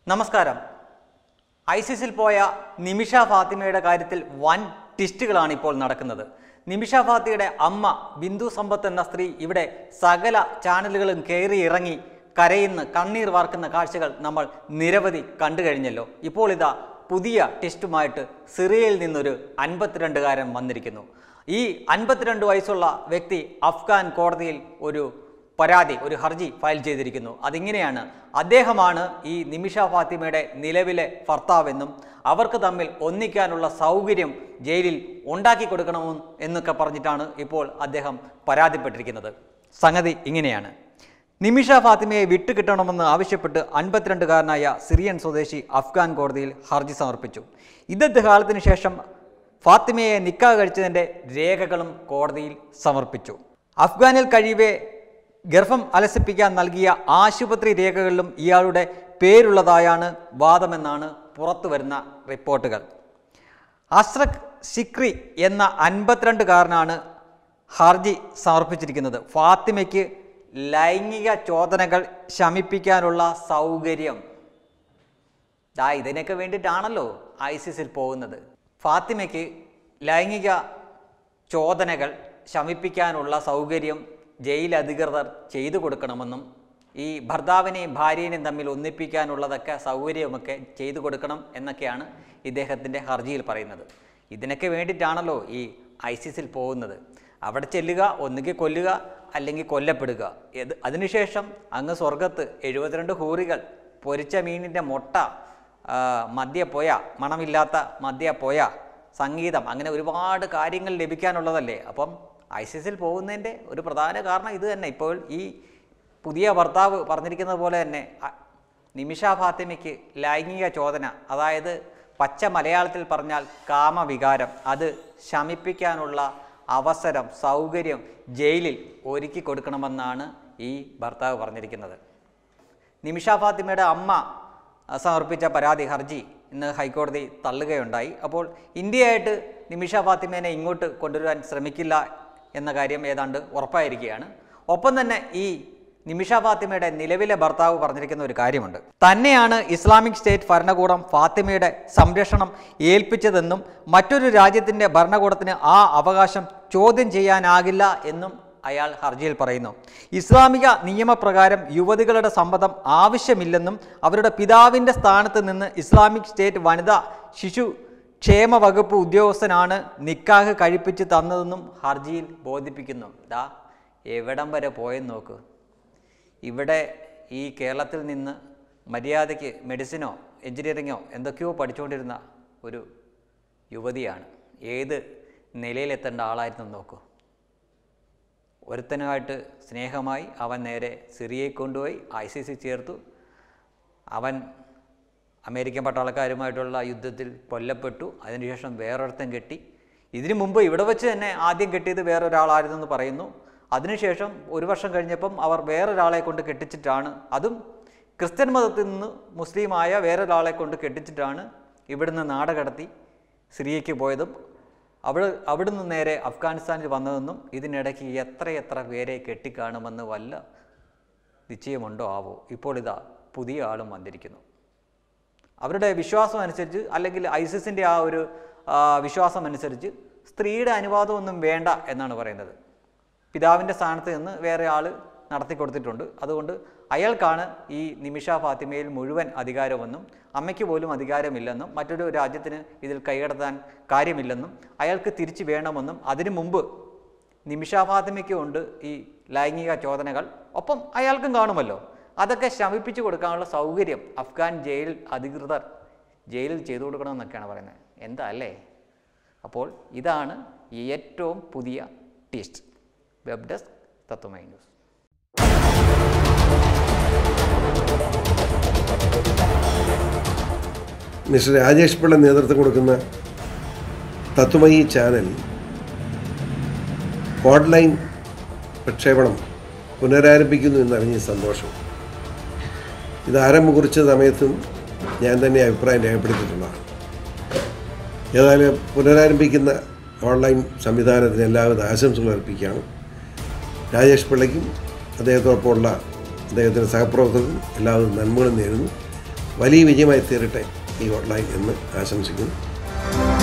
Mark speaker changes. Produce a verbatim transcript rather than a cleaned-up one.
Speaker 1: നമസ്കാരം. ഐസിസിൽ പോയ നിമിഷ ഫാത്തിമയുടെ കാര്യത്തിൽ വൻ ട്വിസ്റ്റുകളാണ് ഇപ്പോൾ നടക്കുന്നത്. നിമിഷ ഫാത്തിമയുടെ അമ്മ ബിന്ദു സമ്പത്ത് എന്ന സ്ത്രീ ഇവിടെ സകല ചാനലുകളും കയറി ഇറങ്ങി കരയുന്ന കണ്ണീർ വാർക്കുന്ന കാഴ്ചകൾ നമ്മൾ നിരവധി കണ്ടു കഴിഞ്ഞല്ലോ. ഇപ്പോൾ ഇതാ പുതിയ ട്വിസ്റ്റുമായിട്ട് സിറിയയിൽ നിന്നൊരു അൻപത്തിരണ്ടുകാരൻ വന്നിരിക്കുന്നു. ഈ അൻപത്തിരണ്ട് വയസ്സുള്ള വ്യക്തി അഫ്ഗാൻ കോടതിയിൽ ഒരു പരാതി ഒരു ഹർജി ഫയൽ ചെയ്തിരിക്കുന്നു. അതിങ്ങനെയാണ്: അദ്ദേഹമാണ് ഈ നിമിഷ ഫാത്തിമയുടെ നിലവിലെ ഭർത്താവെന്നും അവർക്ക് തമ്മിൽ ഒന്നിക്കാനുള്ള സൗകര്യം ജയിലിൽ ഉണ്ടാക്കി കൊടുക്കണമെന്നും എന്നൊക്കെ പറഞ്ഞിട്ടാണ് ഇപ്പോൾ അദ്ദേഹം പരാതിപ്പെട്ടിരിക്കുന്നത്. സംഗതി ഇങ്ങനെയാണ്: നിമിഷ ഫാത്തിമയെ വിട്ടുകിട്ടണമെന്ന് ആവശ്യപ്പെട്ട് അൻപത്തിരണ്ടുകാരനായ സിറിയൻ സ്വദേശി അഫ്ഗാൻ കോടതിയിൽ ഹർജി സമർപ്പിച്ചു. ഇന്നത്തെ കാലത്തിന് ശേഷം ഫാത്തിമയെ നിക്കാഹ് കഴിച്ചതിൻ്റെ രേഖകളും കോടതിയിൽ സമർപ്പിച്ചു. അഫ്ഗാനിൽ കഴിയവേ ഗർഭം അലസിപ്പിക്കാൻ നൽകിയ ആശുപത്രി രേഖകളിലും ഇയാളുടെ പേരുള്ളതായാണ് വാദമെന്നാണ് പുറത്തു വരുന്ന റിപ്പോർട്ടുകൾ. അഷ്റഖ് സിക്രി എന്ന അൻപത്തിരണ്ടുകാരനാണ് ഹർജി സമർപ്പിച്ചിരിക്കുന്നത്. ഫാത്തിമയ്ക്ക് ലൈംഗിക ചോദനകൾ ശമിപ്പിക്കാനുള്ള സൗകര്യം ദാ ഇതിനൊക്കെ വേണ്ടിയിട്ടാണല്ലോ ഐസിസിൽ പോകുന്നത്. ഫാത്തിമയ്ക്ക് ലൈംഗിക ചോദനകൾ ശമിപ്പിക്കാനുള്ള സൗകര്യം ജയിൽ അധികൃതർ ചെയ്തു കൊടുക്കണമെന്നും ഈ ഭർത്താവിനെയും ഭാര്യനെയും തമ്മിൽ ഒന്നിപ്പിക്കാനുള്ളതൊക്കെ സൗകര്യമൊക്കെ ചെയ്തു കൊടുക്കണം എന്നൊക്കെയാണ് ഇദ്ദേഹത്തിൻ്റെ ഹർജിയിൽ പറയുന്നത്. ഇതിനൊക്കെ വേണ്ടിയിട്ടാണല്ലോ ഈ ഐസിസിൽ പോകുന്നത്. അവിടെ ചെല്ലുക, ഒന്നുകിൽ കൊല്ലുക അല്ലെങ്കിൽ കൊല്ലപ്പെടുക. ഇത് അതിനുശേഷം അങ്ങ് സ്വർഗത്ത് എഴുപത്തിരണ്ട് ഹൂറികൾ, പൊരിച്ച മീനിൻ്റെ മുട്ട, മദ്യപ്പോയ, മണമില്ലാത്ത മദ്യപ്പോയ, സംഗീതം, അങ്ങനെ ഒരുപാട് കാര്യങ്ങൾ ലഭിക്കാനുള്ളതല്ലേ. അപ്പം ഐസിസിൽ പോകുന്നതിൻ്റെ ഒരു പ്രധാന കാരണം ഇത് തന്നെ. ഇപ്പോൾ ഈ പുതിയ ഭർത്താവ് പറഞ്ഞിരിക്കുന്നത് പോലെ തന്നെ നിമിഷ ഫാത്തിമയ്ക്ക് ലൈംഗിക ചോദന, അതായത് പച്ച മലയാളത്തിൽ പറഞ്ഞാൽ കാമവികാരം, അത് ശമിപ്പിക്കാനുള്ള അവസരം, സൗകര്യം ജയിലിൽ ഒരുക്കി കൊടുക്കണമെന്നാണ് ഈ ഭർത്താവ് പറഞ്ഞിരിക്കുന്നത്. നിമിഷ ഫാത്തിമയുടെ അമ്മ സമർപ്പിച്ച പരാതി ഹർജി ഇന്ന് ഹൈക്കോടതി തള്ളുകയുണ്ടായി. അപ്പോൾ ഇന്ത്യയായിട്ട് നിമിഷ ഫാത്തിമേനെ ഇങ്ങോട്ട് കൊണ്ടുവരാൻ ശ്രമിക്കില്ല എന്ന കാര്യം ഏതാണ്ട് ഉറപ്പായിരിക്കുകയാണ്. ഒപ്പം തന്നെ ഈ നിമിഷ ഫാത്തിമയുടെ നിലവിലെ ഭർത്താവ് പറഞ്ഞിരിക്കുന്ന ഒരു കാര്യമുണ്ട്. തന്നെയാണ് ഇസ്ലാമിക് സ്റ്റേറ്റ് ഭരണകൂടം ഫാത്തിമയുടെ സംരക്ഷണം ഏൽപ്പിച്ചതെന്നും മറ്റൊരു രാജ്യത്തിൻ്റെ ഭരണകൂടത്തിന് ആ അവകാശം ചോദ്യം ചെയ്യാനാകില്ല എന്നും അയാൾ ഹർജിയിൽ പറയുന്നു. ഇസ്ലാമിക നിയമപ്രകാരം യുവതികളുടെ സമ്മതം ആവശ്യമില്ലെന്നും അവരുടെ പിതാവിൻ്റെ സ്ഥാനത്ത് നിന്ന് ഇസ്ലാമിക് സ്റ്റേറ്റ് വനിതാ ശിശു ക്ഷേമ വകുപ്പ് ഉദ്യോഗസ്ഥനാണ് നിക്കാഹ് കഴിപ്പിച്ച് തന്നതെന്നും ഹർജിയിൽ ബോധിപ്പിക്കുന്നു. ദാ എവിടം വരെ പോയെന്ന് നോക്ക്. ഇവിടെ ഈ കേരളത്തിൽ നിന്ന് മര്യാദയ്ക്ക് മെഡിസിനോ എഞ്ചിനീയറിങ്ങോ എന്തൊക്കെയോ പഠിച്ചുകൊണ്ടിരുന്ന ഒരു യുവതിയാണ്. ഏത് നിലയിലെത്തേണ്ട ആളായിരുന്നു നോക്കൂ. ഒരുത്തനുമായിട്ട് സ്നേഹമായി അവൻ നേരെ സിറിയയിൽ കൊണ്ടുപോയി ഐ സി സി ചേർത്തു. അവൻ അമേരിക്കൻ പട്ടാളക്കാരുമായിട്ടുള്ള യുദ്ധത്തിൽ കൊല്ലപ്പെട്ടു. അതിനുശേഷം വേറൊരുത്തൻ കെട്ടി. ഇതിനു മുമ്പ് ഇവിടെ വെച്ച് തന്നെ ആദ്യം കെട്ടിയത് വേറൊരാളായിരുന്നെന്ന് പറയുന്നു. അതിനുശേഷം ഒരു വർഷം കഴിഞ്ഞപ്പം അവർ വേറൊരാളെ കൊണ്ട് കെട്ടിച്ചിട്ടാണ്, അതും ക്രിസ്ത്യൻ മതത്തിൽ നിന്ന് മുസ്ലിമായ വേറൊരാളെ കൊണ്ട് കെട്ടിച്ചിട്ടാണ് ഇവിടുന്ന് നാട് കടത്തി സിറിയയ്ക്ക് പോയതും അവിടെ അവിടുന്ന് നേരെ അഫ്ഗാനിസ്ഥാനിൽ വന്നതെന്നും ഇതിനിടയ്ക്ക് എത്രയെത്ര പേരെ കെട്ടിക്കാണുമെന്ന് വല്ല നിശ്ചയമുണ്ടോ ആവോ. ഇപ്പോൾ ഇതാ പുതിയ ആളും വന്നിരിക്കുന്നു. അവരുടെ വിശ്വാസം അനുസരിച്ച്, അല്ലെങ്കിൽ ഐസിസിൻ്റെ ആ ഒരു വിശ്വാസം അനുസരിച്ച് സ്ത്രീയുടെ അനുവാദമൊന്നും വേണ്ട എന്നാണ് പറയുന്നത്. പിതാവിൻ്റെ സ്ഥാനത്ത് നിന്ന് വേറെ ആൾ നടത്തി കൊടുത്തിട്ടുണ്ട്. അതുകൊണ്ട് അയാൾക്കാണ് ഈ നിമിഷ ഫാത്തിമയിൽ മുഴുവൻ അധികാരമെന്നും അമ്മയ്ക്ക് പോലും അധികാരമില്ലെന്നും മറ്റൊരു രാജ്യത്തിന് ഇതിൽ കൈകടത്താൻ കാര്യമില്ലെന്നും അയാൾക്ക് തിരിച്ചു വേണമെന്നും അതിനു മുമ്പ് നിമിഷ ഫാത്തിമയ്ക്കും ഉണ്ട് ഈ ലൈംഗിക ചോദനകൾ, ഒപ്പം അയാൾക്കും കാണുമല്ലോ. അതൊക്കെ ശമിപ്പിച്ചു കൊടുക്കാനുള്ള സൗകര്യം അഫ്ഗാൻ ജയിൽ അധികൃതർ ജയിലിൽ ചെയ്തു കൊടുക്കണമെന്നൊക്കെയാണ് പറയുന്നത്. എന്താ അല്ലേ? അപ്പോൾ ഇതാണ് ഏറ്റവും പുതിയ twist. Web desk Tatwamayi news.
Speaker 2: Mister Rajesh Pillai നേതൃത്വം കൊടുക്കുന്ന തത്വമയി ചാനൽ ഓൺലൈൻ പ്രക്ഷേപണം പുനരാരംഭിക്കുന്നു എന്നറിഞ്ഞ സന്തോഷം. ഇത് ആരംഭം കുറിച്ച സമയത്തും ഞാൻ തന്നെ അഭിപ്രായം രേഖപ്പെടുത്തിയിട്ടുള്ളതാണ്. ഏതായാലും പുനരാരംഭിക്കുന്ന ഓൺലൈൻ സംവിധാനത്തിന് എല്ലാവിധ ആശംസകൾ അർപ്പിക്കുകയാണ്. രാജേഷ് പിള്ളയ്ക്കും അദ്ദേഹത്തോടൊപ്പമുള്ള അദ്ദേഹത്തിൻ്റെ സഹപ്രവർത്തകർക്കും എല്ലാവരും നന്മകളും നേരുന്നു. വലിയ വിജയമായി തീരട്ടെ ഈ ഹോട്ട്ലൈൻ എന്ന് ആശംസിക്കുന്നു.